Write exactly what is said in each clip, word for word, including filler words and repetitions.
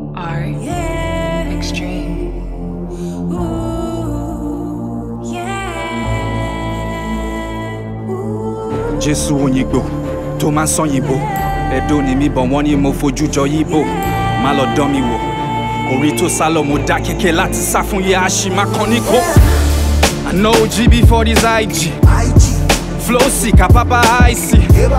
are yeah. extreme. Ooh, yeah. Ooh. Jésù òyìnbó tó máa sọ yìnbó ẹ̀dọ́ ni mi bọ̀ wọ́n ní mo fojú jọ yíbò má lọ dán mi wò orí tó sálọ mo dá kẹ̀kẹ́ láti sá fún yẹ àṣìmá kan ní kó. I know G before this I G flow sick, papa icy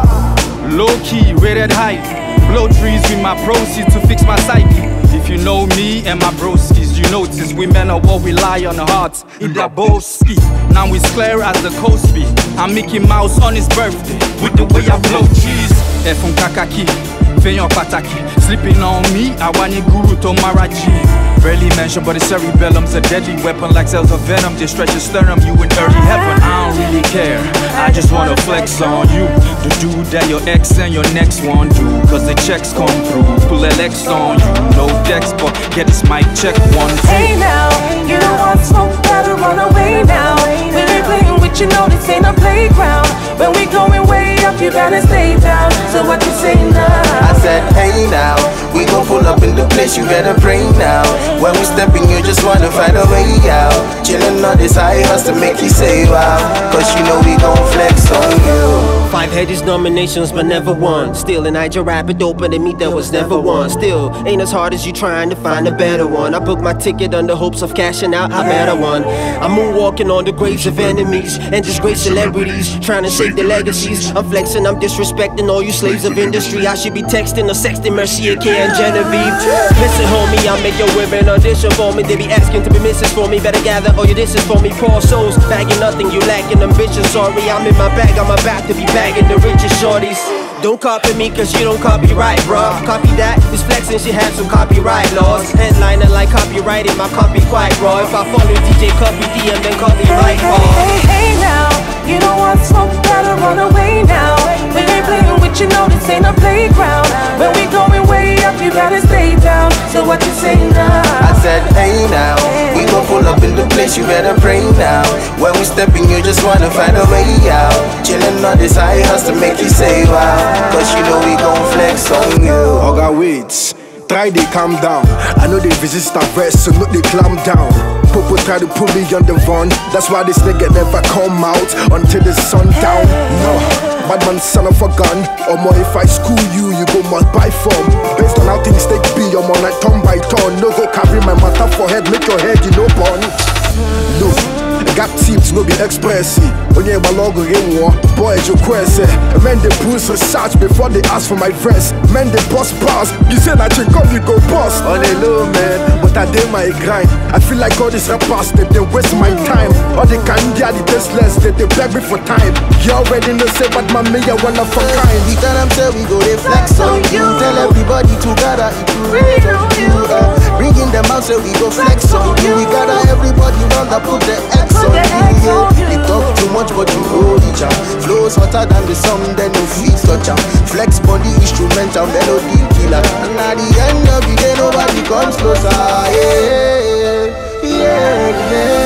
low key, rated high blow trees with my proceeds to fix my psyche. If you know me and my broskies, you notice we men are what we lie on the heart in the Boski. Now it's clear as the coast be. I'm Mickey Mouse on his birthday with the way I blow cheese. Efun kakaki, feyon pataki, sleeping on me, I want you guru to Maraji. Barely mentioned, but the cerebellum's a deadly weapon like cells of venom. They stretch your sternum, you in early heaven. I don't really care, I just wanna flex on you. The dude that your ex and your next one do, cause the checks come through. Pull L X on you, no dex, but get this mic check one, two. Hey now, you don't want smoke, gotta run away now. We ain't playing with you, know this ain't a playground. When we going way up, you gotta stay down. So what you say now? I said, hey now, we gon' pull up in the place, you better pray now. When we step in, you just wanna find a way out. Chillin' on this high horse to make you say wow, cause you know we gon' flex on you. Five headies nominations but never won. Still an I J rapid open to me there was never one. Still ain't as hard as you trying to find a better one. I booked my ticket under hopes of cashing out, I better one. I'm moonwalking on the graves of enemies and just great celebrities trying to save their legacies. I'm flexing, I'm disrespecting all you slaves of industry. I should be texting or sexting Mercier, K and Genevieve. Listen homie, I'll make your women audition for me. They be asking to be missus for me. Better gather all your dishes for me. Poor souls, bagging nothing, you lacking ambition. Sorry, I'm in my bag, I'm about to be bagging the richest shorties. Don't copy me cause you don't copyright, bruh. Copy that, this flexing should have some copyright laws. Headliner like copyrighted, my copy quite raw. If I follow D J, copy D M, then copy right Hey, hey, hey now, you don't want smoke, gotta run away now. We ain't playing with you, know this ain't a playground. When we going way up, you gotta stay down. So what you say now? I said, hey now, we gon' pull up in the place, you better pray now. When we step in, you just wanna find a way out. Chillin' on this high horse to make you say wow, cause you know we gon' flex on you. Oga wait, try they calm down. I know they resist our verse, so no they clamp down. Popo try to put me on the run, that's why this nigga never come out until the sun down. No, bad man son of a gun, or more if I school you, you go must buy from. Based on how things take be, I'm on like turn by turn. No go carry my matter for head, make your head you know burn. Look, got tips, no be expressy. When you have a logo in war, boy, you question. Men they push a search before they ask for my verse. Men they bust bars, you say that you come, you go bust. On a low man, but I did my grind. I feel like all these rappers, they, they waste my time. All they can do are the tasteless, they, they beg me for time. You already know, say, but my me, I one of a kind. We tell them, say we go, they flex on you. Tell everybody together, if you read on you. Uh, bringing them out, say we go flex on you. We gotta everybody run the put the X on you. They talk too much, but you hold each other. Flows hotter than the sun, then no feet touch em. Flex body instrumental, melody killer. And at the end of the day, nobody comes closer. Yeah, yeah, yeah.